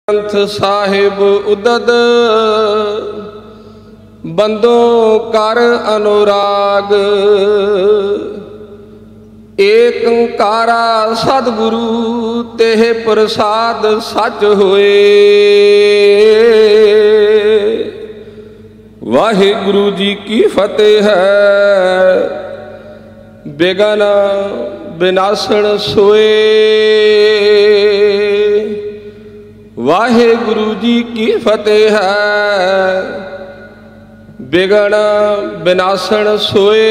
ग्रंथ साहिब उदद बंदो कर अनुराग। एक ओंकारा सतगुरु तेह प्रसाद सच होए। वाहिगुरु जी की फतेह है बेगन विनाशण सोए। वाहिगुरु जी की फतेह है बिगड़ विनाशण सोए।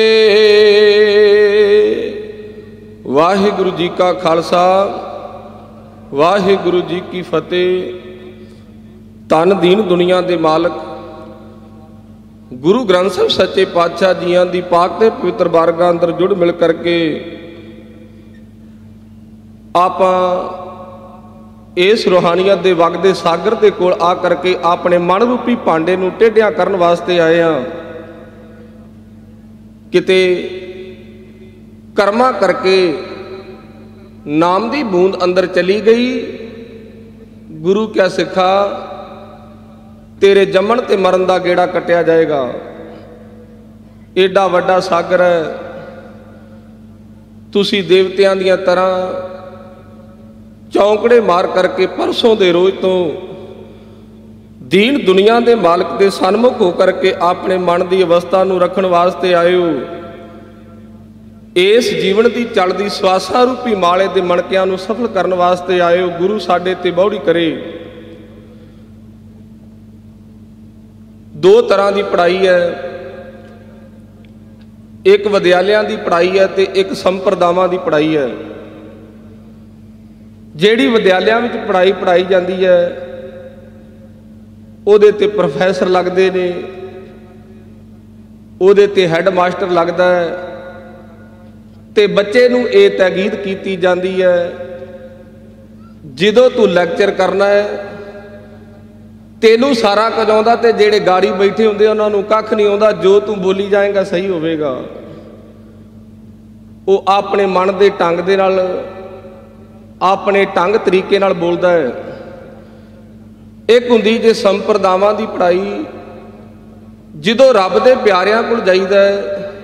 वाहिगुरु जी का खालसा वाहिगुरु जी की फतेह। धन दीन दुनिया के मालक गुरु ग्रंथ साहिब सच्चे पातशाह जियां दी पाक ते पवित्र बारगाह अंदर जुड़ मिल करके आपां इस रूहानियत के वगदे सागर के कोल आ करके अपने मन रूपी भांडे नूं टेढ़िया करन वास्ते आए हैं। किते कर्मा करके नाम की बूंद अंदर चली गई। गुरु क्या सिखा तेरे जमन ते मरन का गेड़ा कटिया जाएगा। एडा वड्डा सागर है, तुसी देवतियां दियां तरह चौंकड़े मार करके परसों दे रोज तो दीन दुनिया के मालक के सन्मुख होकर के अपने मन की अवस्था नूं रखण वास्ते आए हो। इस जीवन की चलती स्वासा रूपी माले के मणकियां नूं सफल करने वास्ते आए हो। गुरु साडे ते बहुड़ी करे। दो तरह की पढ़ाई है, एक विद्यालयों की पढ़ाई है तो एक संप्रदावां की पढ़ाई है। जिहड़ी विद्यालयों में पढ़ाई पढ़ाई जाती है उहदे ते प्रोफैसर लगते ने, उहदे ते हैड मास्टर लगता है ते बच्चे नूं ये तकीद की जाती है जदों तू लैक्चर करना है तेनू सारा कुछ आउंदा ते जिहड़े गाड़ी बैठे हुंदे उन्हां नूं कख नहीं आउंदा। जो तू बोली जाएगा सही होवेगा। वो अपने मन के ढंग दे नाल अपने ढंग तरीके नाल बोलदा है। एक हुंदी जे संप्रदावां दी पढ़ाई, जदों रब दे प्यारिआं कोल जाईदा है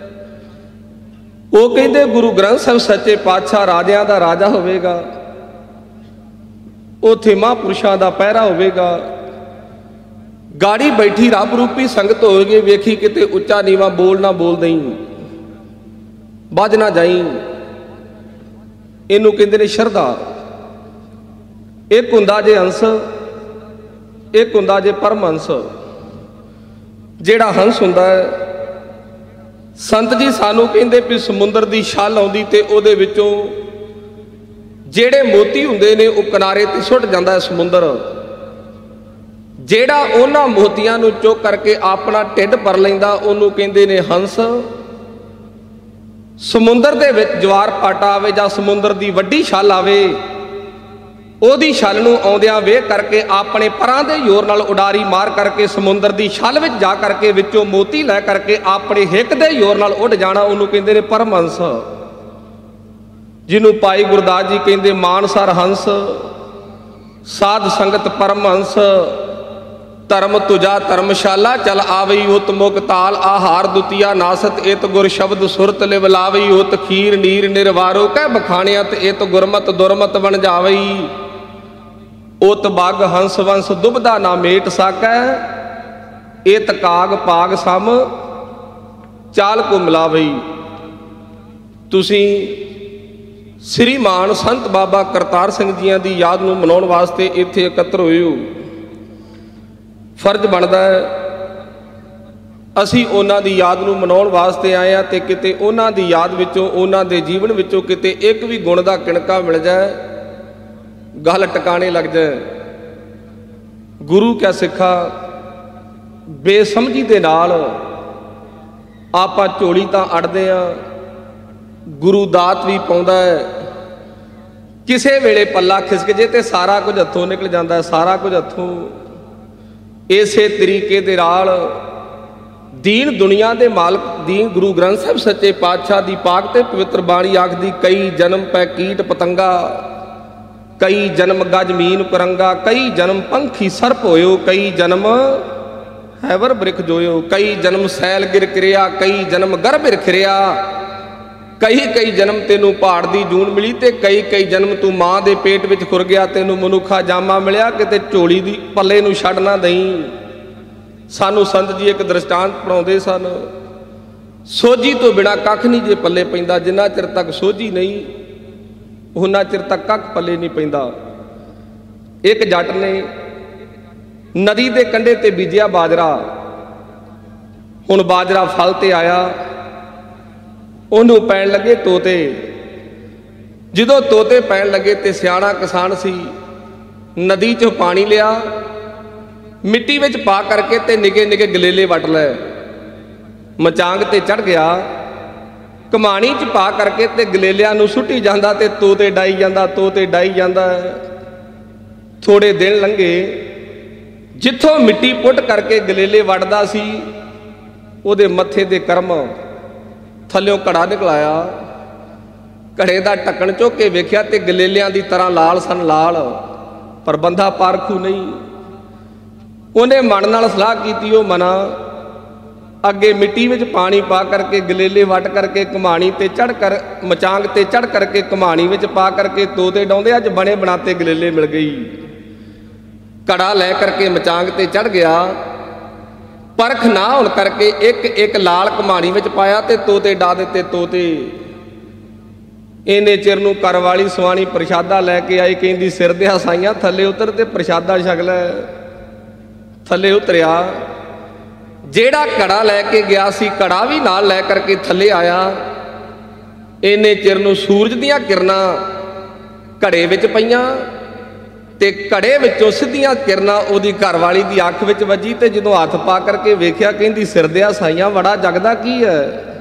वो कहंदे गुरु ग्रंथ साहिब सच्चे पातशाह राजिआं दा राजा होवेगा, उत्थे महापुरुषां दा पहरा होवेगा। गाड़ी बैठी रब रूपी संगत होगी, वेखी किते उच्चा नीवा बोल ना बोल दई, बज ना जाई। इनू कहते ने शरधा। एक हुंदा जे हंस, एक हुंदा जे परमहंस। जिहड़ा हंस हुंदा है, संत जी सानू कहंदे भी समुंदर की छल आउंदी ते उहदे विचों जिहड़े मोती हुंदे ने वो किनारे ते सुट जांदा है समुंदर। जिहड़ा उन्हां मोतियां नूं चुक करके अपना ढिड भर लैंदा उहनूं कहंदे ने हंस। समुंदर दे विच जवार पाटा आवे जां समुंदर की वड्डी छल आवे, उहदी छल नूं आउंदिआं वेख करके अपने परां दे जोर नाल उडारी मार करके समुंदर की छल विच जा करके विचों मोती लै करके अपने हिक दे जोर नाल उड़ जाना, उहनूं कहंदे ने परमहंस। जिन्हों भाई गुरदास जी कहंदे मानसर हंस साध संगत परमहंस। धर्म तुझा धर्मशाला चल आवई उत मुक ताल आहार दुतिया नासत एत गुर शब्द सुरत लिव लावई उत खीर नीर निर्वारो कह बखाणियत एत गुरमत दुरमत बन जावई उत बाग हंस वंश दुबदा ना मेट साकै एत काग पाग सम चाल को मिलावई। तुसी श्रीमान संत बाबा करतार सिंह जियां दी याद नूं मनाउण वास्ते इत्थे एकत्र होए हो। फर्ज बनता है असी उन्हां दी याद नूं मनाउण वास्ते आए हैं ते किते उन्हां दी याद विचों उन्हां दे जीवन विचों किते एक भी गुण दा किणका मिल जाए, गल टकाने लग जाए। गुरु क्या सिखा बेसमझी दे नाल आपां झोली तां अड़दे आ, गुरु दात भी पाउंदा है। किसे वेले पल्ला खिसक जे ते सारा कुछ हथों निकल जाता है, सारा कुछ हथों। इसे तरीके दे नाल दीन दुनिया के मालक दीन गुरु ग्रंथ साहिब सच्चे पातशाह की पाक ते पवित्र बाणी आखदी कई जन्म पै कीट पतंगा कई जन्म गज मीन कुरंगा, कई जन्म पंखी सर्प होयो, कई जन्म हैवर बृख जोयो, कई जन्म सैल गिर किरिया, कई जन्म गर्भ रखिया, कई कई जन्म तेनू पहाड़ दी जून मिली, ते कई कई जन्म तू मां दे पेट विच खुर गया, तेनू मनुखा जामा मिलिया, किते झोली दी पल्ले नू छड्ड ना दई। सानू संत जी एक दृष्टांत पढ़ाउंदे सन, सोझी तो बिना कख नहीं जे पल्ले पैंदा, जिन्ना चिर तक सोझी नहीं उन्ना चिर तक कख पल्ले नहीं पैंदा। एक जट ने नदी के कंढे ते बीजिया बाजरा, हुण बाजरा फल ते आया, उन्होंने पैण लगे तोते। जदों तोते पैण लगे तो सियाणा किसान सी नदी चों पानी लिया, मिट्टी विच पा करके ते निके निके गलेले वट लै, मचांग ते चढ़ गया, कमाणी च पा करके ते गलेलियां नूं सुट्टी जांदा ते तोते डाई जांदा, तोते डाई जांदा। थोड़े दिन लंघे, जिथों मिट्टी पुट करके गलेले वटदा सी उहदे मत्थे दे करम थल्लियों घड़ा निकलाया, घड़े का ढक्कन चुक के वेख्या ते गलेलियां दी तरह लाल सन, लाल पर बंदा पारखू नहीं। उन्हें मन नाल सलाह की, ओ मना अगे मिट्टी विच पानी पा करके गलेले वट करके कमाणी ते चढ़ कर, मचांग ते चढ़ करके कमाणी विच पा करके तोते डाउंदे, अज बने बनाते गलेले मिल गई। घड़ा लै करके मचांग ते चढ़ गया, परख ना होण करके एक एक लाल कमाणी विच पाया ते तोते डा दिते। तोते इन्ने चिर नूं घर वाली सुआणी प्रशादा लैके आई, कहंदी सिर दे साईयां थल्ले उतर ते प्रशादा छक लै। थल्ले उतरिया, जेड़ा घड़ा लैके गया सी घड़ा भी नाल लै करके थल्ले आया। इन्ने चिर नूं सूरज दीयां किरणां घड़े विच पईयां ते घड़े विचों सिद्धियां किरणां उहदी घरवाली दी अख विच वजी, ते जदों हथ पा करके वेख्या कहंदी सिर दिया साईयां बड़ा जगदा की है?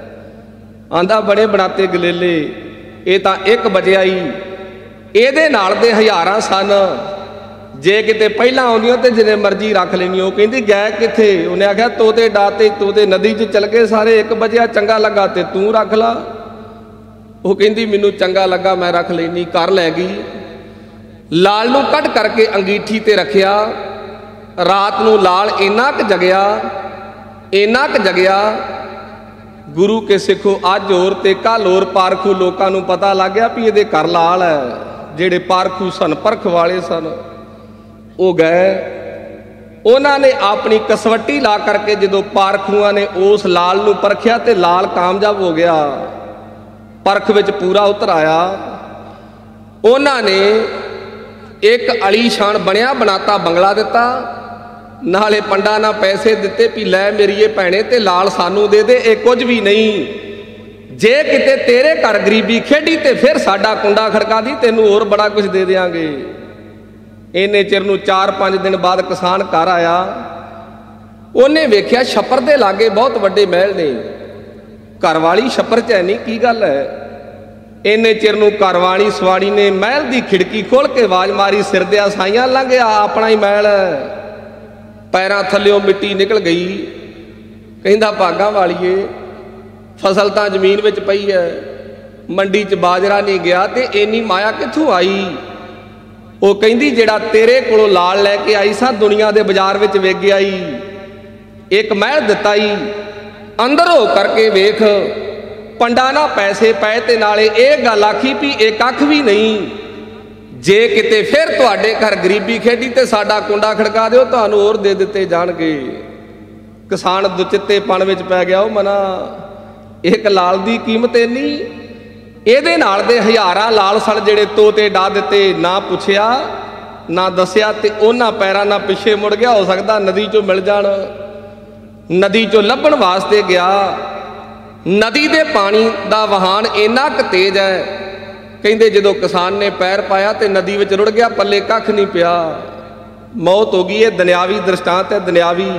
आंदा बड़े बनाते गलेले, ये तां एक बजिया ही, इहदे नाल दे हज़ारां सन, जे किते पहलां आउंदियां ते जिन्ने मर्जी रख लैनियो। कहंदी गए किथे? उन्हें आख्या तोते डाते, तोते नदी च चल गए सारे, एक बजिया चंगा लगा ते तू रख ला। वो कहंदी मैनू चंगा लगा मैं रख लैनी। घर लै गई, लाल नूं कट करके अंगीठी ते रखिया। रात नूं लाल इन्ना क जगिया, इन्ना क जगिया, गुरु के सिखो अज होर ते कल होर पारखू लोकां नूं पता लग गया भी इहदे घर लाल है। जिहड़े पारखू सन, परख वाले सन, वो गए, उन्होंने अपनी कसवटी ला करके जदों पारखूआं ने उस लाल नूं परखिया ते लाल कामयाब हो गया, परख विच पूरा उतर आया। उन्होंने एक अलीशान बनिया बनाता बंगला दिता, नाले पंडा ना पैसे दिते भी लै मेरीए भैणे ते लाल सानू दे दे, ये कुछ भी नहीं। जे किते तेरे घर गरीबी खेडी ते फिर साडा कुंडा खड़का दी, तेनू होर बड़ा कुछ दे देंगे। इन्ने चिर नूं 4-5 दिन बाद किसान घर आया, उन्हें वेख्या छप्पर दे लागे बहुत वड्डे महल ने, घर वाली छप्पर च है नहीं, की गल है? इन्ने चिर नूं घर वाली सवाणी ने महल की खिड़की खोल के आवाज मारी, सिर दिया साईयां लंघिया अपना ही महल। पैरां थल्लियों मिट्टी निकल गई। कहंदा भागां वालीए, फसल तां जमीन विच पई है, मंडी च बाजरा नहीं गया, ते इन्नी माया कित्थों आई? वो कहंदी जिहड़ा तेरे कोलों लाल लैके आई सा, दुनिया के बाजार विच वेच गया ही, एक महल दिता ही, अंदर हो करके वेख, पंडा ना पैसे पाए ते नाले ये गल आखी भी एक कख भी नहीं। जे किते फिर तुहाडे घर गरीबी खेडी ते साडा कुंडा खड़का दिओ, तुहानूं होर दे दिते जाणगे। किसान दुचित्तेपण विच पै गया। वो मना एक लाल दी कीमत इन्नी, ਇਹਦੇ नाल दे हज़ारां लाल सन ਜਿਹੜੇ ਤੋਤੇ ਡਾ ਦਿੱਤੇ, ना पुछया ना दसिया, ते उन्हां पैरां ना पिछे मुड़ गया। हो सकदा नदी चों मिल जाण, नदी चों लभण वास्ते गया। नदी दे पानी दा वहान इन्ना क तेज है, कहंदे जदों किसान ने पैर पाया ते नदी विच रुड़ गया, पल्ले कख नहीं पिया, मौत हो गई। ये दुनियावी दृष्टांत है, दुनियावी।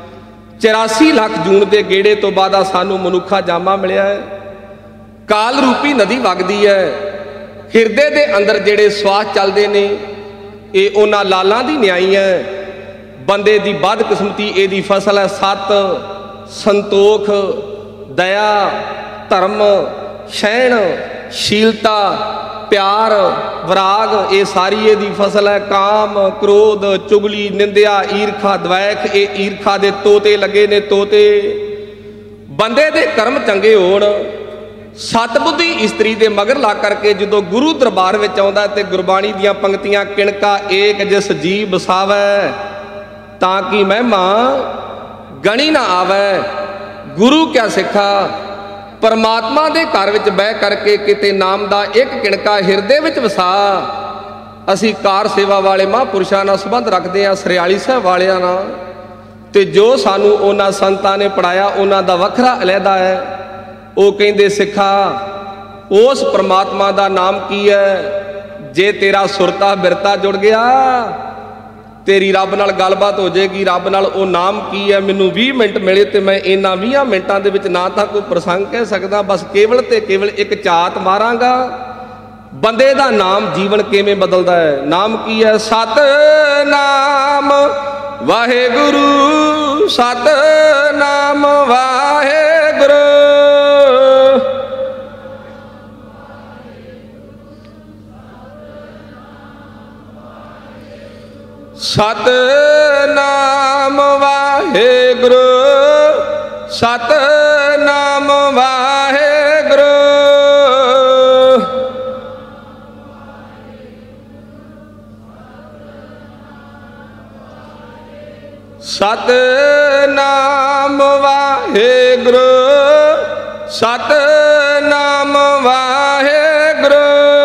84 लाख जून के गेड़े तो बाद सानू मनुखा जामा मिलिया है। काल रूपी नदी वगदी है, हिरदे दे अंदर जेड़े स्वास चलते ने, ये उन्हां लालां दी न्याई है। बंदे दी बदकिस्मती इहदी फसल है। सत, संतोख, दया, धर्म, शैण, शीलता, प्यार विराग ये सारी ये फसल है। काम क्रोध चुगली निंदिया ईरखा द्वैख ये ईरखा दे तोते लगे ने। तोते बंदे दे कर्म चंगे होण सतबुद्धि इस्त्री दे मगर ला करके जो गुरु दरबार में आउंदा ते गुरबाणी दियां पंक्तियां किणका एक जिस जी बसावै ताकि महिमा गणी ना आवे। गुरु क्या सिखा परमात्मा दे घर विच बह करके किते नाम दा एक किणका हिरदे विच वसा। असी कार सेवा वाले महापुरुषां नाल संबंध रखते हैं सरियाली साहब वालियां नाल ते जो सानू उन्हां संतां ने पढ़ाया उन्हां दा वखरा अलहदा है। वो कहते सिखा उस परमात्मा का नाम की है। जे तेरा सुरता बिरता जुड़ गया तेरी रब नाल गलबात हो जाएगी। रब नाल वो नाम की है। मैनू 20 मिनट मिले तो मैं इन्हां 20 मिनटां दे विच ना तो कोई प्रसंग कह सकदा बस केवल ते केवल एक झात मारांगा बंदे दा नाम जीवन किवें बदलदा है। नाम की है सतनाम वाहेगुरु सतनाम वाहेगुरु। सतनाम वाहेगुरु सतनाम वाहेगुरु। सतनाम वाहेगुरु सतनाम वाहेगुरु।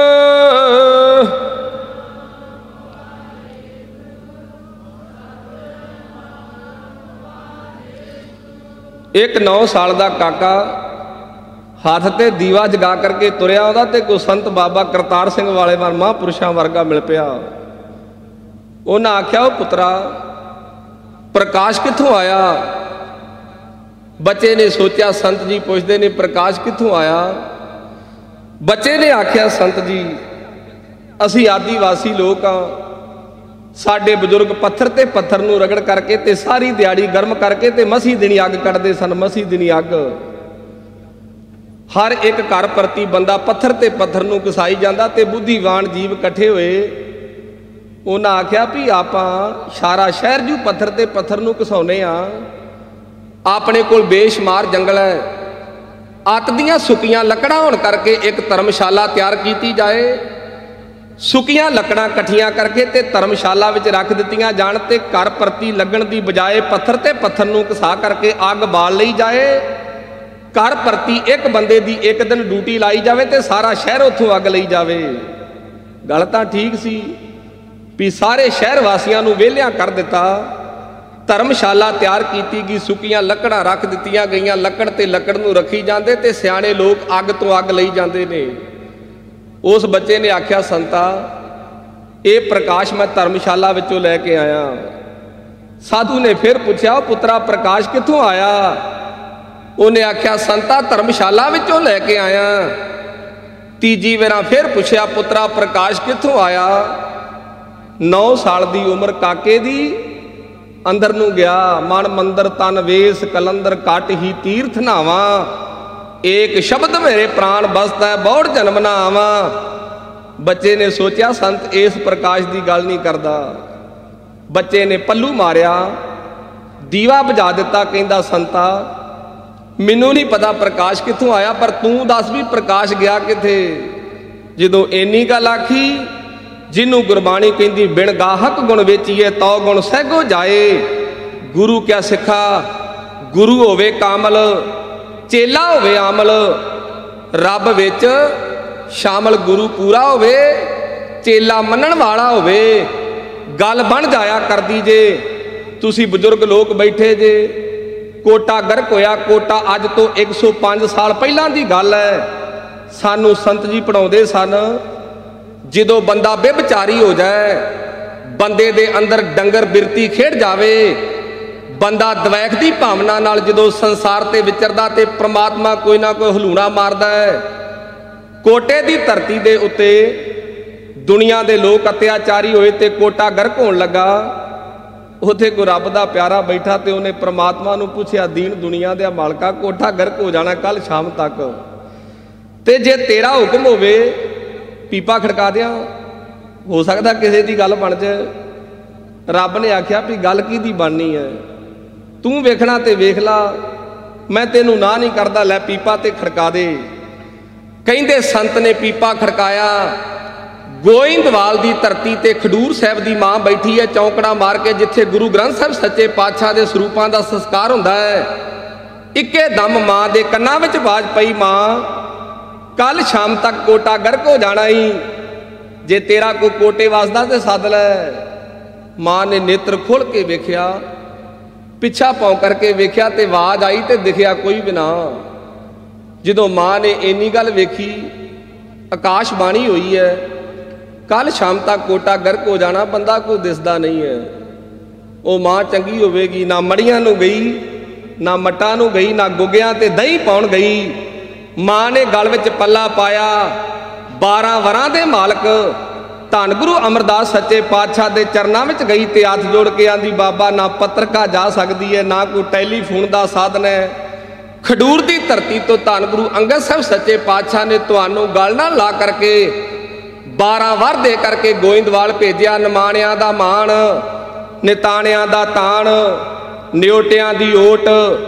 एक 9 साल का काका हाथ ते दीवा जगा करके तुरया आउंदा ते कोई संत बाबा करतार सिंह वाले महापुरुषां वर्गा मिल पिया। उन्हें आख्या वो पुत्रा प्रकाश कित्थों आया। बच्चे ने सोचा संत जी पुछदे ने प्रकाश कित्थों आया। बच्चे ने आख्या संत जी असी आदिवासी लोग हाँ साडे बजुर्ग पत्थर ते पत्थर नूं रगड़ करके ते सारी दिहाड़ी गर्म करके ते मसी दिनी अग कढ़दे सन। मसी दिनी अग हर एक घर प्रति बंदा पत्थर ते पत्थर नूं घसाई जांदा ते बुद्धिवान जीव इकट्ठे होए। उन्हें आख्या भी आपां सारा शहर जू पत्थर ते पत्थर नूं घसाउने आ। अपने कोल बेशुमार जंगल है अत दियां सुकियां लकड़ां होण करके एक धर्मशाला तैयार की जाए। सुकियां लकड़ां कट्ठियां करके ते धर्मशाला विच रख दित्तियां जाण ते घर प्रति लगण दी बजाए पत्थर ते पत्थर नूं घसा करके अग बाल लई जाए। घर प्रति एक बंदे दी एक दिन ड्यूटी लाई जाए ते सारा शहर उत्थों अग लई जाए। गल तां ठीक सी भी सारे शहर वासियां नूं वेलियां कर दिता। धर्मशाला तैयार की गई सुकियां लकड़ां रख दित्तियां गईयां। लकड़ ते लकड़ नूं रखी जांदे ते सियाणे लोग अग तो अग लई जांदे ने। उस बच्चे ने आख्या संता ये प्रकाश मैं धर्मशाला विचों लैके आया। साधु ने फिर पूछा पुत्रा प्रकाश कित्थों आया। उन्हें आख्या संता धर्मशाला विचों लैके आया। तीजी वेरा फिर पूछया पुत्रा प्रकाश कित्थों आया। 9 साल की उम्र काके दी अंदर नूं गया। मन मंदर तन वेस कलंदर काट ही तीर्थ नावा। एक शब्द मेरे प्राण बसता है बहुत जन्म ना आवा। बच्चे ने सोचा संत इस प्रकाश की गल नहीं करता। बच्चे ने पल्लू मारिया दीवा बुझा दिता। कहता संता मैनू नहीं पता प्रकाश कित्थों आया पर तू दस भी प्रकाश गया किथे। जदों इन्नी गल आखी जिन्हों गुरबाणी कहती बिन गाहक गुण वेचीए तो गुण सहगो जाए। गुरु क्या सिखा गुरु होवे कामल चेला होवे आमल। रब विच शामल गुरु पूरा होवे चेला मनण वाला होवे। गल बन जाया कर दी जे। तुसी बुजुर्ग लोग बैठे जे कोटा गर्क होया। कोटा अज तो 105 साल पहलां दी गल है। सानू संत जी पढ़ाउंदे सन जदों बंदा बेविचारी हो जाए बंदे दे अंदर डंगर बिरती खेड़ जावे बंदा द्वैख की भावना नाल जदों संसार ते विचरदा ते परमात्मा कोई ना कोई हलूणा मारदा है। कोटे की धरती दे उत्ते दुनिया के लोग अत्याचारी होए ते कोटा गर्क होण लगा। उत्थे कोई रब दा प्यारा बैठा ते उन्हें परमात्मा नूं पुछया दीन दुनिया दे मालका कोठा गर्क हो जाना कल शाम तक ते जे तेरा हुक्म होवे पीपा खड़का दिया, हो सकता किसी की गल बन जाए। रब ने आख्या भी गल की दी बननी है, तू वेखना ते वेख ला, मैं तेनू ना नहीं करता, लै पीपा ते खड़का दे। कहते संत ने पीपा खड़काया, गोइंदवाल की धरती ते खडूर साहब की माँ बैठी है चौंकड़ा मार के, जिथे गुरु ग्रंथ साहब सच्चे पातशाह के स्वरूपों का संस्कार होंदा है। इक्के दम माँ के कन्ना विच आवाज पई, माँ कल शाम तक कोटा गर्क हो जाना ही, जे तेरा कोई कोटे वसदा ते सद लै। माँ ने नेत्र खोल के वेख्या, पिछा पौ करके वेख्या ते आवाज आई ते दिखिया कोई भी ना। जदों माँ ने इन्नी गल वेखी, आकाशबाणी हुई है, कल शाम तक कोटा गर्क हो जाना, बंदा कोई दिसदा नहीं है। वो माँ चंगी होवेगी, ना मड़ियां नूं गई, ना मट्टां नूं गई, ना गुग्गियां ते दही पाउण गई। माँ ने गल विच पल्ला पाया, 12 वरां दे मालक धन गुरु अमरदास सच्चे पातशाह के चरणों में गई ते हथ जोड़ के आंदी, बाबा ना पत्रिका जा सकती है, ना कोई टैलीफोन का साधन है। खडूर की धरती तो धन गुरु अंगद साहब सच्चे पातशाह ने तुहानू गल ना ला करके 12 वर दे करके गोइंदवाल भेजिया। निमाणियां दा मान, निताणियां दा ताण, न्योटियां दी ओट,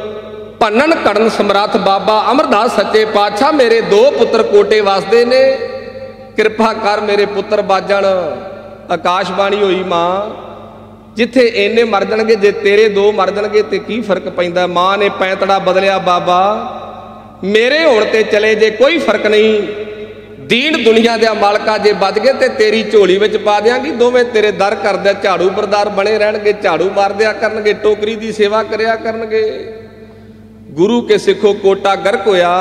भनन कड़न समर्थ बाबा अमरदास सच्चे पातशाह, मेरे 2 पुत्र कोटे वसदे ने, कृपा कर मेरे पुत्र बाजण। आकाशबाणी हुई, माँ जिथे इन्ने मर जाणगे, जे तेरे 2 मर जाणगे ते की फर्क पैंदा। माँ ने पैंतड़ा बदलिया, बाबा मेरे होण ते चले जे कोई फर्क नहीं, दीन दुनिया दे मालका जे बच गए ते तेरी झोली विच पा देंगी, दोवें तेरे दर करदे झाड़ू बरदार बने रहणगे, झाड़ू मार दिया करनगे, टोकरी दी सेवा करिया करनगे। गुरु के सिखो कोटा गर्क होया,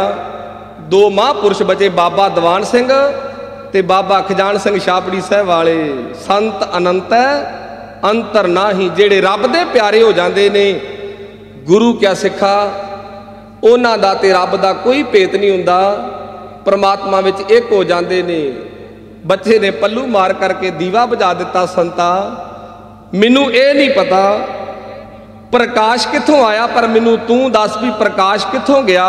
2 महापुरुष बचे, बाबा दीवान सिंह ते बाबा खजान सिंह छापड़ी साहब वाले। संत अनंत अंतर नाही, जेड़े रब दे प्यारे हो जाते ने। गुरु क्या सिखा, उन्हां दा ते रब दा कोई भेत नहीं हुंदा, परमात्मा विच एक हो जाते ने। बच्चे ने पल्लू मार करके दीवा बुझा दिता, संता मैनू ये नहीं पता प्रकाश कित्थों आया, पर मैनू तू दस भी प्रकाश कित्थों गया।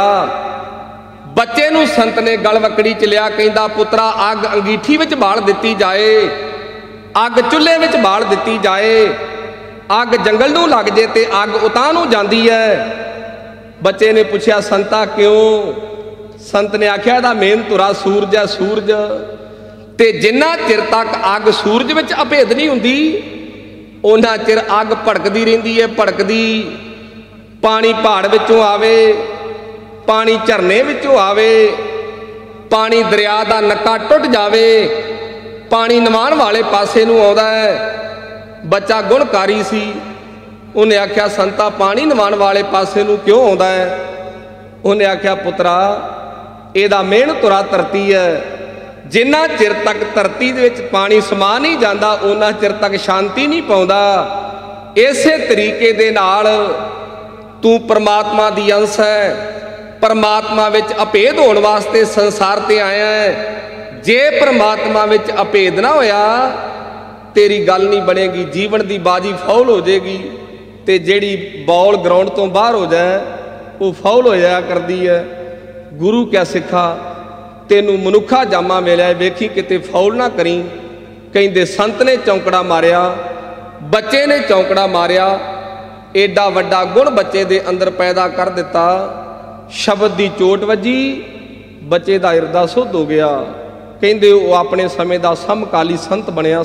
बच्चे नूं संत ने गल वकड़ी च लिया, कहंदा पुत्रा अग अंगीठी विच बाल दिती जाए, अग चुल्हे विच बाल दिती जाए, अग जंगल नूं लग जे ते अग उतां नूं जांदी है। बच्चे ने पूछया संता क्यों? संत ने आख्या इहदा मेन धुरा सूरज है, सूरज ते जिन्ना चिर तक अग सूरज विच अभेद नहीं हुंदी, उन्ना चिर अग भड़कदी रहिंदी है, भड़कदी। पानी पहाड़ विचों आवे, पानी झरने विचों आवे, पानी दरिया का नक्का टुट जावे, पानी नवाण वाले पासे नूं आउंदा है। बच्चा गुणकारी सी, उन्हें आख्या संता पानी नवाण वाले पासे नूं क्यों आउंदा है? उन्हें आख्या पुत्रा इहदा मेन धुरा धरती है, जिन्ना चिर तक धरती दे विच पानी समा नहीं जाता उन्ना चिर तक शांति नहीं पाउंदा। इसे तरीके दे नाल तू परमात्मा दी अंश है, परमात्मा विच अभेद होने वास्ते संसार ते आया है। जे परमात्मा विच अभेद ना होया तेरी गल नहीं बनेगी, जीवन की बाजी फाउल हो जाएगी। ते जेड़ी बॉल ग्राउंड तो बाहर हो जाए वो फाउल हो जाया करती है। गुरु क्या सिखा, तेनू मनुखा जामा मिलिया, वेखी किते फाउल ना करी। कहंदे संत ने चौंकड़ा मारिया, बच्चे ने चौंकड़ा मारिया, एडा वड्डा गुण बच्चे दे अंदर पैदा कर दिता। शब्द की चोट वजी, बच्चे का हिरदा शुद्ध हो गया। कहंदे वो अपने समय का समकाली संत बनया।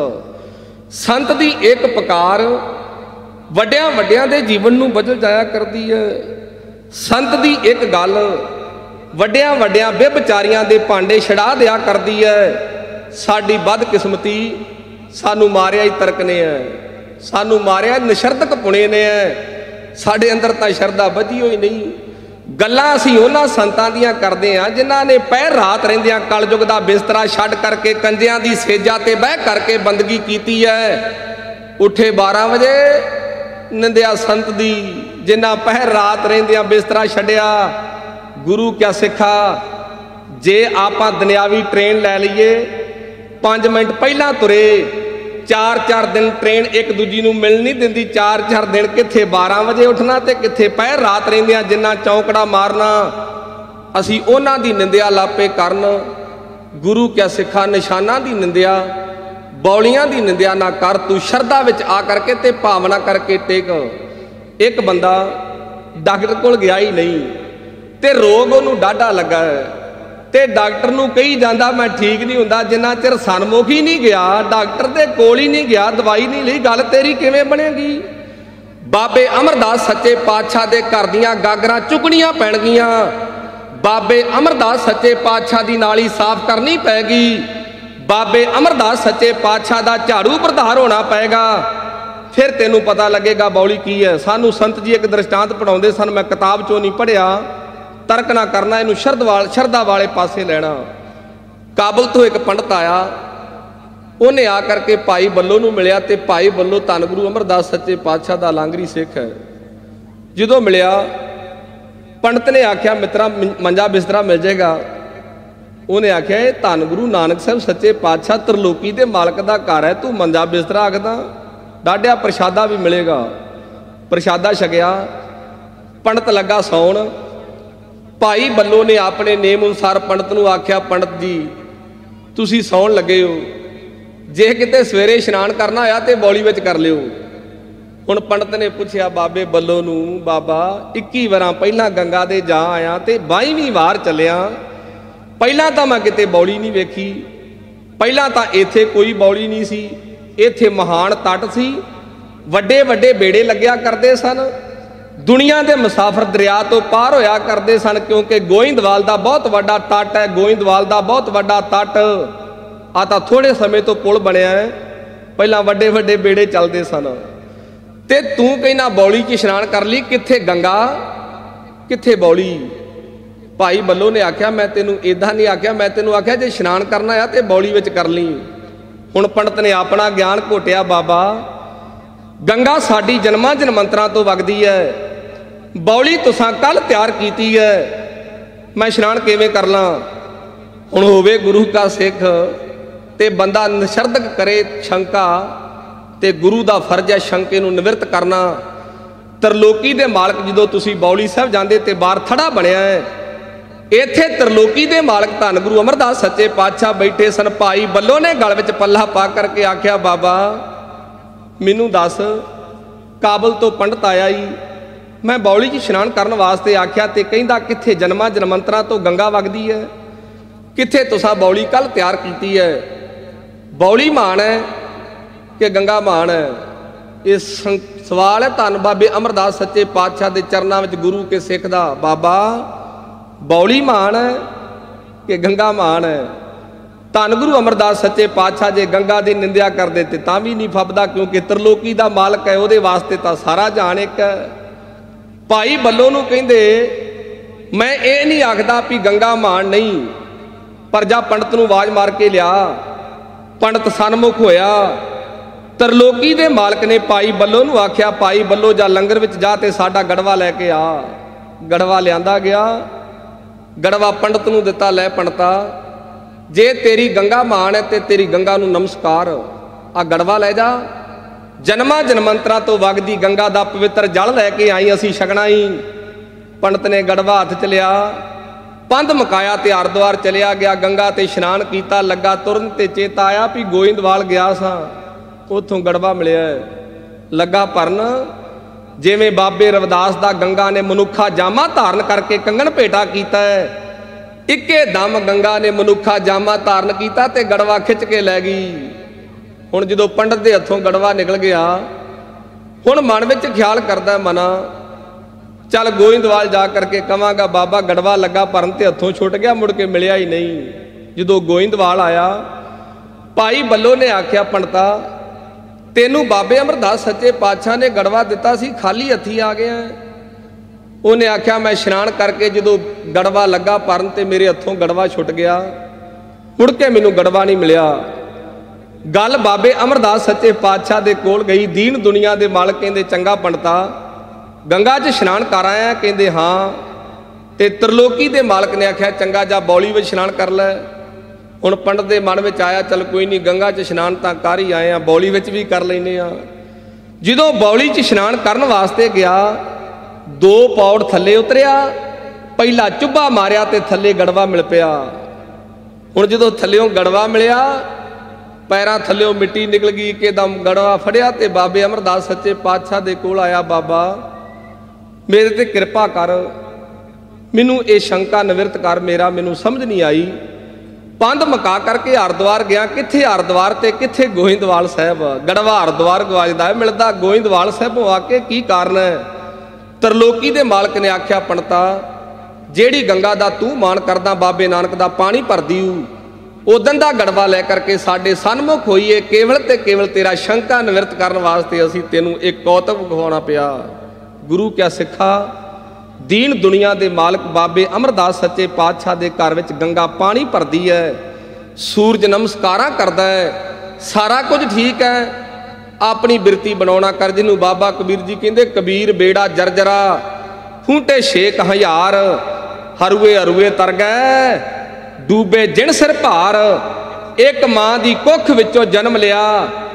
संत की एक पकार वड्डियां वड्डियां दे जीवन नूं बदल जाया करती है। संत की एक गल वड्डियां वड्डियां बेविचारियां दे भांडे छड़ा दिया करती है। साडी बदकिस्मती, सानू मारिया ही तर्क ने है, सानू मारिया निशरदक पुणे ने है। साडे अंदर तां शरदा बधी होई नहीं। गल्लां असीं उन्हां संतां दियां करदे हां जिन्हां ने पैर रात रहिंदियां कलयुग दा बिस्तरा छड्ड करके कंजियां दी सेजा ते बह करके बंदगी कीती है। उठे 12 वजे निंदिया संत दी, जिन्हां पैर रात रहिंदियां बिस्तरा छड्डिया। गुरु क्या सिखा, जे आपां दुनियावी ट्रेन लै लईए 5 मिनट पहलां तुरे, 4-4 दिन ट्रेन एक दूजी नूं मिल नहीं दिंदी। 4-4 दिन कित्थे 12 वजे उठना ते कित्थे पैर रात रहिंदियां जिन्ना चौंकड़ा मारना। असीं उन्हां दी निंदिया लापे करन, गुरु क्या सिखा निशाना की निंदिया, बौलियां की निंदिया ना कर, तू शरधा विच आ करके ते भावना करके टेक। एक बंदा डॉक्टर कोल गया ही नहीं ते रोग उन्होंने डाढ़ा लगा है ते डॉक्टर नूं कही जांदा मैं ठीक नहीं हुंदा, जिन्ना चिर सनमुख ही नहीं गया, डॉक्टर दे कोल ही नहीं गया, दवाई नहीं ली, गल तेरी किवें बनेगी। बाबे अमरदास सच्चे पातशाह दे घर दियां गागरां चुकणियां पैणगियां, बाबे अमरदास सच्चे पातशाह दी नाली साफ करनी पैगी, बाबे अमरदास सच्चे पातशाह दा झाड़ू प्रधार होना पेगा, फिर तेनू पता लगेगा बौली की है। सानू संत जी एक दृष्टांत पढ़ाउंदे सन, मैं किताब चों नहीं पढ़िया, तर्क ना करना, इनू शरधा वाले पासे लेना। काबल तो एक पंडित आया, उन्हें आ करके भाई बल्लो नू मिलिया ते भाई बल्लो धन गुरु अमरदास सच्चे पातशाह दा लांगरी सिख है। जदों मिलिया पंडित ने आख्या मित्रा मंजा बिस्तरा मिल जाएगा, उन्हें आख्या ये धन गुरु नानक साहब सच्चे पातशाह त्रिलोकी दे मालक दा घर है, तू मंजा बिस्तरा आखदा, डाढ़िया प्रशादा भी मिलेगा। प्रशादा छकिया, पंडित लगा सौण, भाई बल्लो ने अपने नेम अनुसार पंडित नूं आख्या पंडित जी तुसीं सौण लगे हो, जे किते सवेरे इशनान करना होया तो बौली विच कर लियो। हुण पंडित ने पुछया बाबे बल्लो नूं, बाबा 21 वारां पहलां गंगा दे जा आया ते 22वीं वार चलिया, पहलां तां मैं किते बौली नहीं वेखी, पहलां तां इत्थे कोई बौली नहीं सी, इत्थे महान तट सी, वड्डे वड्डे बेड़े लग्या करदे सन, दुनिया के मुसाफिर दरिया तो पार होया करते सन, क्योंकि गोइंदवाल का बहुत वड्डा तट है, गोइंदवाल का बहुत वड्डा तट आ तां थोड़े समय तो पुल बनया है, पहला वड्डे वड्डे बेड़े चलते सन। ते तू कहना बौली च इशनान कर ली, कित्थे गंगा कित्थे बौली। भाई बल्लो ने आख्या मैं तेनू इदां नहीं आख्या, मैं तेनू आख्या जे इशनान करना है तो बौली विच कर ली। हुण पंडित ने अपना ज्ञान घोटिया, बाबा गंगा साडी जन्मां जन्मंतरां तो वगदी है, बौली तुसां कल तैयार कीती है, मैं इशनान किवें कर लां। हुण होवे गुरु का सिख ते बंदा निशरदक करे शंका, ते गुरु का फर्ज है शंके नूं निवृत्त करना। त्रिलोकी दे मालक जदों तुसीं बौली साहब जांदे ते बाहर थड़ा बनिया है, इत्थे त्रिलोकी दे मालक धन गुरु अमरदास सच्चे पातशाह बैठे सन। भाई बल्लो ने गल विच पल्ला पा करके आख्या बाबा मैनू दस, काबल तो पंडित आया ही, मैं बौली च इशनान करने वास्ते आख्या ते कहिंदा कित्थे जन्मां जन्मंतरां तो गंगा वगदी है, कित्थे तुसां बौली कल तैयार कीती है, बौली महान है कि गंगा महान है। ये सवाल है धन बाबे अमरदास सच्चे पातशाह के चरणों में गुरु के सिख दा, बाबा बौली महान है कि गंगा महान है। धन गुरु अमरदास सच्चे पातशाह जे गंगा की निंदिया कर दे तां भी नहीं फबदा, क्योंकि त्रिलोकी का मालक है, वो वास्ते तो सारा जान एक है। भाई बल्लो नूं कहिंदे मैं ये नहीं आखदा भी गंगा महान नहीं, पर जा पंडित नूं आवाज मार के लिया, पंडित सन्मुख होया, त्रिलोकी दे मालक ने भाई बल्लो नूं आख्या भाई बल्लो जा लंगर विच जा ते साडा गड़वा लैके आ। गड़वा लियांदा गया, गड़वा पंडित नूं दिता, लै पंडिता जे तेरी गंगा महान है तो तेरी गंगा नूं नमस्कार, आ गड़वा लै जा, जन्मां जन्मंतरां तो वगदी गंगा दा पवित्र जल लैके आई, असीं छकना ही। पंडित ने गड़वा हथ च लिया, पंध मकाया ते हरद्वार चलिया गया, गंगा ते इशनान कीता, लगा तुरन ते चेता आया भी गोइंदवाल गया सां, उत्थों गड़वा मिलिया, लगा भरन जिवें बाबे रविदास दा गंगा ने मनुखा जामा धारण करके कंगन भेटा कीता है, इक्के दम गंगा ने मनुखा जामा धारण किया ते गड़वा खिंच के लै गई। हुण जदों पंडित दे हथों गड़वा निकल गया, हुण मन विच ख्याल करदा मना चल गोइंदवाल जा करके कहांगा बाबा गड़वा लगा भरन ते हथों छुट गया, मुड़ के मिलिया ही नहीं। जदों गोइंदवाल आया, भाई बल्लो ने आख्या पंडिता तेनू बाबे अमरदास सच्चे पातशाह ने गड़वा दिता सी, खाली हथी आ गया। उन्हें आख्या मैं इशनान करके जदों गड़वा लगा भरन ते मेरे हथों गड़वा छुट गया, मुड़ के मैनू गड़वा नहीं मिलिया। गल बाबे अमरदास सच्चे पातशाह दे कोल गई, दीन दुनिया दे मालक कहंदे चंगा पंडिता गंगा च इशनान कर आया, कहंदे हाँ, ते त्रिलोकी दे मालक ने आख्या चंगा जा बौली विच इशनान कर लै। हुण पंडित दे मन में आया चल कोई नहीं, गंगा च इशनान तां कर ही आए हैं, बौली विच भी कर लैने आ। जदों बौली च इशनान करन वास्ते गया, 2 पौड़ थल्ले उतरिया, पहला चुब्बा मारिया ते थल्ले गड़वा मिल पिया। हुण जदों थल्लियों गड़वा मिलिया, पैरां थल्लियों मिट्टी निकल गई, एकदम गड़वा फड़िया ते बाबे अमरदास सच्चे पातशाह दे कोल आया, बाबा मेरे ते कृपा कर, मैनू ये शंका निवृत्त कर, मेरा मैनू समझ नहीं आई। पंध मका करके हरद्वार गया, कित्थे हरद्वार ते कित्थे गोहिंदवाल साहब। गड़वा हरद्वार गवाजदा है, मिलदा गोहिंदवाल साहब आके की कारण है। तरलोकी दे मालक ने आख्या, पंडिता जेड़ी गंगा दा तू मान करदा बाबे नानक दा पानी भरदी उदन दा गड़वा लै करके साडे सन्मुख होईए, केवल ते केवल तेरा शंका निवृत्त करन वास्ते असीं तैनूं एक कौतक विखाउणा पिया। गुरु क्या सिखा, दीन दुनिया दे मालक बाबे अमरदास सच्चे पातशाह दे घर विच गंगा पानी भरदी है, सूरज नमस्कारां करदा है, सारा कुछ ठीक है, अपनी बिरती बनाउणा कर। जिन्हों बाबा कबीर जी कहंदे, कबीर बेड़ा जरजरा फूटे 6,000, हरुए हरुए तर गए डूबे जिन सिर भार। एक मां दी कुख विचों जन्म लिया,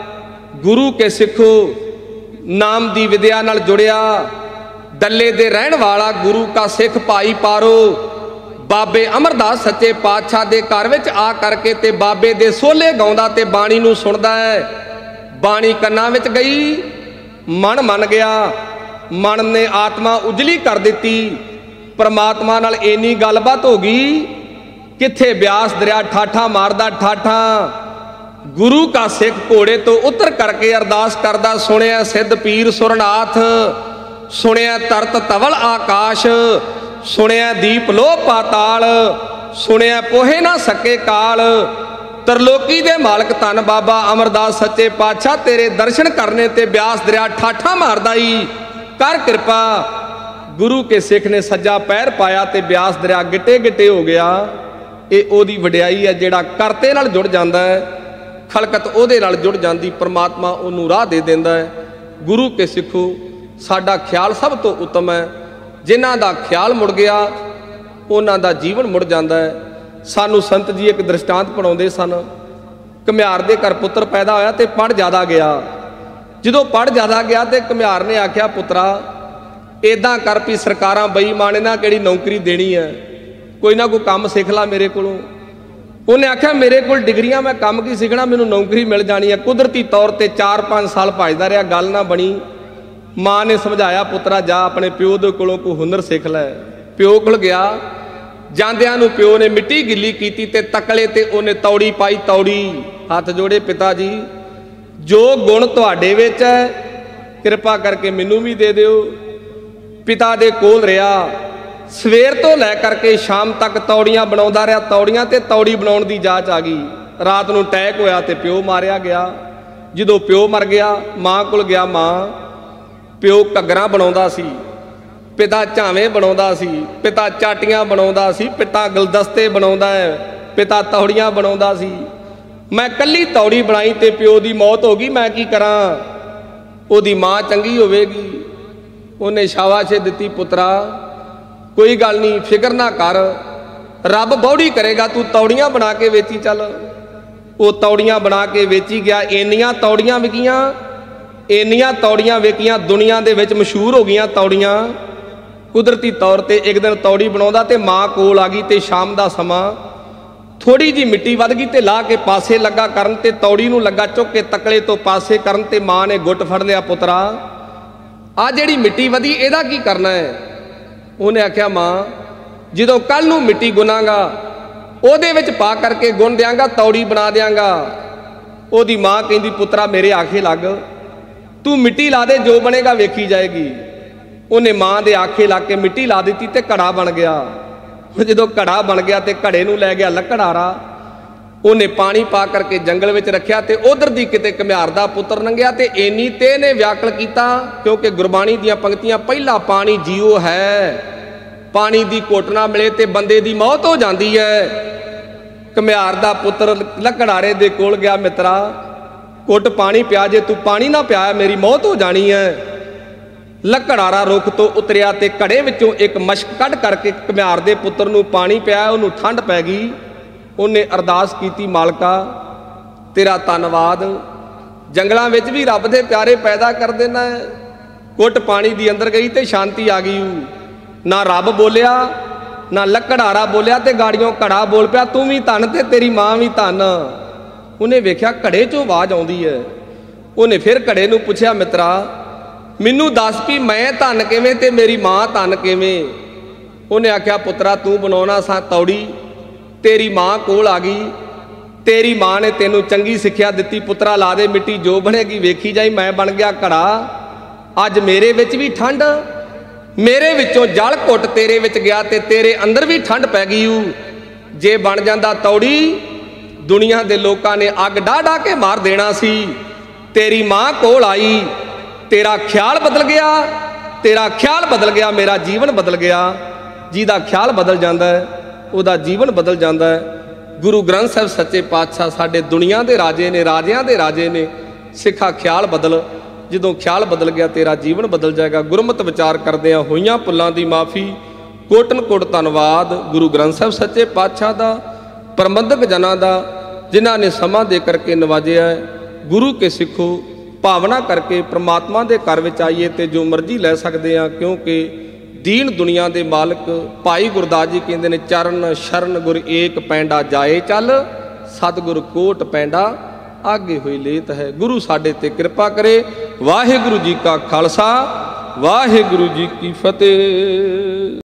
गुरु के सिखो नाम दी विद्या नाल जुड़िया, डल्ले दे रहन वाला गुरु का सिख भाई पारो। बाबे अमरदास सच्चे पातशाह दे घर विच आ करके ते बाबे दे सोले गाउंदा ते बाणी नूं सुणदा है। बाणी कन्नां विच गई, मन मन गया, मन ने आत्मा उजली कर दिती, परमात्मा नाल इन्नी गलबात हो गई। किथे ब्यास दरिया ठाठा मारदा ठाठा, गुरु का सिख घोड़े तो उतर करके अरदास करदा, सुनिया सिद्ध पीर सुरनाथ, सुनिया तरत तवल आकाश, सुनिया दीप लो पाताल, सुनिया पोहे ना सके काल। तरलोकी दे मालक धन बाबा अमरदास सच्चे पातशाह, तेरे दर्शन करने ते ब्यास दरिया ठाठा मारदा ही, कर कृपा। गुरु के सिख ने सज्जा पैर पाया ते ब्यास दरिया गिटे गिटे हो गया। ये ओदी वडियाई है, जिहड़ा करते नाल जुड़ जांदा है, खलकत ओदे नाल जुड़ जांदी, परमात्मा ओनू राह दे दिंदा है। गुरु के सिखो साडा ख्याल सब तो उत्तम है, जिन्हां दा ख्याल मुड़ गया उन्हां दा जीवन मुड़ जांदा है। सानू संत जी एक दृष्टांत पढ़ाउंदे सन, घुमियार दे घर पुत्र पैदा होया ते पढ़ ज़्यादा गया। जदों पढ़ ज़्यादा गया ते घुमियार ने आख्या, पुत्रा इदां कर भी सरकारां बेईमान इन्हां किहड़ी नौकरी देनी है, कोई ना कोई काम सिख ला मेरे कोलों। उन्हें आख्या, मेरे कोल डिग्रियां, मैं काम की सीखना, मैनू नौकरी मिल जानी है। कुदरती तौर पर 4-5 साल भजदा रहा, गल ना बनी। माँ ने समझाया, पुत्रा जा अपने प्यो दे कोलों कोई हुनर सिख लै। प्यो कोल गया, जांदियां नूं प्यो ने मिट्टी गिल्ली कीती ते तकले ते उन्हें तौड़ी पाई। तौड़ी हथ जोड़े, पिता जी जो गुण तुहाडे विच है कृपा करके मैनू भी दे दिओ। पिता दे कोल रहा, सवेर तो लै करके शाम तक तौड़ियां बनाउंदा रहा। तौड़ियां ते तौड़ी बनाउण दी जाच आ गई। रात नूं टैक होया ते प्यो मारिया गया। जदों प्यो मर गया, मां कोल गया, मां प्यो घग्गरां बनाउंदा सी, पिता झावें बनाउंदा सी, पिता चाटियां बनाउंदा सी, पिता गुलदस्ते बनाउंदा है, पिता तौड़ियां बनाउंदा सी। मैं कल्ली तौड़ी बनाई ते प्यो दी मौत हो गई, मैं की करां? ओदी मां चंगी होवेगी, उन्हें शाबाशी दिती, पुत्रा कोई गल नहीं, फिक्र ना कर, रब बौड़ी करेगा, तू तौड़ियां बना के वेची चल। वो तौड़ियां बना के वेची गया। इन्नियां तौड़ियां विकियां, इन्नियां तौड़ियां विकियां, दुनिया दे विच मशहूर हो गईयां तौड़ियां। कुदरती तौर पर एक दिन तौड़ी बनाउंदा ते मां कोल आ गई ते शाम दा समा, थोड़ी जी मिट्टी वध गई ते ला के पासे लगा करन ते तौड़ी नूं लगा चुक के तकले तो पासे करन ते मां ने गुट फड़ लिया, पुत्रा आ जिहड़ी मिट्टी वधी इहदा की करना है? उन्हें आख्या, मां जदों कल नूं मिट्टी गुनांगा ਉਹਦੇ ਵਿੱਚ पा करके गुण देंगा, तौड़ी बना देंगा। ਉਹਦੀ मां कहती, पुत्रा मेरे आखे लग, तू मिट्टी ला दे, जो बनेगा वेखी जाएगी। उन्हें मां दे आखे लग के मिट्टी ला दी ते घड़ा बन गया। जो घड़ा बन गया तो घड़े नूं लै गया लकड़ारा, उन्हें पानी पा करके जंगल में रखा तो उधर दी किते घुमियार दा पुत्र लंघिया ते इन्नी ते ने व्याकुल किया, क्योंकि गुरबाणी दी पंक्तियां पहला पानी जीओ है, पानी दी घुट ना मिले तो बंदे दी मौत हो जाती है। घुमियार दा पुत्र लकड़ारे दे कोल गया, मित्रा घुट पानी पिया, जे तू पानी ना पिया मेरी मौत हो जानी है। लकड़ारा रुख तो उतरिया ते घड़े विचों एक मशक कढ़ करके घुमियार दे पुत्र नूं पानी पिया, उन्होंने ठंड पै गई। उन्हें अरदास की, मालका तेरा धन्नवाद, जंगलों में भी रब दे प्यारे पैदा कर देना है। घुट पानी दी अंदर गई तो शांति आ गई, ना रब बोलिया ना लकड़हारा बोलिया ते गाड़ियों घड़ा बोल पिया, तू भी धन ते तेरी मां भी धन। उन्हें वेख्या घड़े चों आवाज़ आउंदी है। उन्हें फिर घड़े नूं पुछया, मित्रा मैनू दस भी मैं धन किवें ते मेरी मां धन किवें। उन्हें आख्या, पुत्रा तू बनाउणा सा तौड़ी, तेरी मां कोल आ गई, तेरी मां ने तेनू चंगी सिक्ख्या दित्ती, पुत्रा ला दे मिट्टी जो बनेगी वेखी जाई, मैं बन गया घड़ा। अज मेरे विच भी ठंड, मेरे विचों जल घुट तेरे विच गया ते तेरे अंदर भी ठंड पै गई। जे बन जांदा तौड़ी, दुनिया दे लोकां ने अग डाह डाह के मार देना सी। तेरी मां कोल आई, तेरा ख्याल बदल गया, तेरा ख्याल बदल गया, मेरा जीवन बदल गया। जिहदा ख्याल बदल जाता है उहदा जीवन बदल जाता है। गुरु ग्रंथ साहिब सच्चे पातशाह साडे दुनिया के राजे ने, राजियां दे राजे ने। सिखा ख्याल बदल, जदों ख्याल बदल गया तेरा जीवन बदल जाएगा। गुरमत विचार करदिआं होइआं भुल्लां दी माफ़ी। कोटन कोट धन्नवाद गुरु ग्रंथ साहिब सच्चे पातशाह दा, प्रबंधक जनां दा, जिन्हां ने समा दे करके नवाजिया है। गुरु के सिखो, भावना करके परमात्मा के घर विच आइए तो जो मर्जी लै सकते हैं, क्योंकि दीन दुनिया के मालक भाई गुरदास जी कहते हैं, चरण शरण गुर एक पैंडा जाए चल, सतगुर कोट पैंडा आगे हुई लेत है। गुरु साडे ते कृपा करे। वाहिगुरु जी का खालसा, वाहिगुरु जी की फतेह।